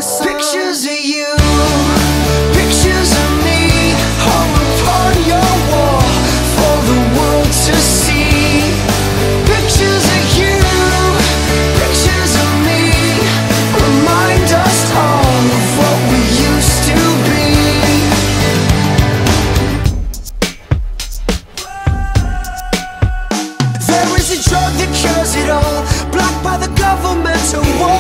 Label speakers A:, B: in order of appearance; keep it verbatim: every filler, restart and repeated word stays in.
A: sun. Pictures of you, pictures of me, hung upon your wall for the world to see. Pictures of you, pictures of me, remind us all of what we used to be. There is a drug that cures it all, blocked by the government to war.